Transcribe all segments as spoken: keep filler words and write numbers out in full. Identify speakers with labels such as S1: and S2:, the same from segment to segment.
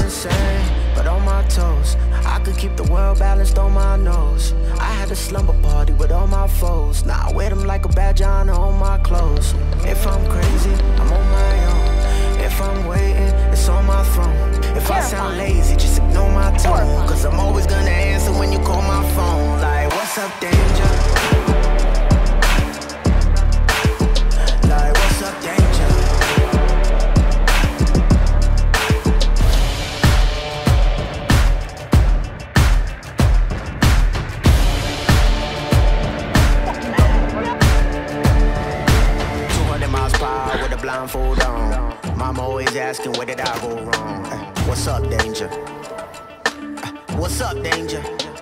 S1: insane, but on my toes. I could keep the world balanced on my nose. I had a slumber party with all my foes. Now I wear them like a badge of honor on my clothes. If I'm crazy, I'm on my own. If I'm waiting, it's on my throne. If I sound lazy, just ignore my tone. Cause I'm always gonna answer when you call my phone. Like, what's up, danger? Like, what's up, danger? Blindfold on. Mama always asking, where did I go wrong? Uh, what's up, danger? Uh, what's up, danger?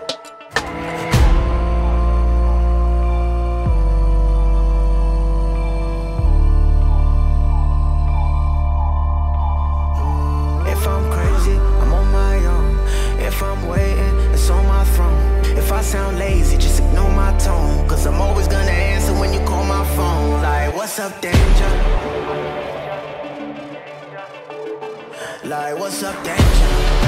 S1: If I'm crazy, I'm on my own. If I'm waiting, it's on my throne. If I sound lazy, just ignore my tone. Cause I'm always gonna answer when you call my phone. Like, what's up, danger? Like, what's up, danger?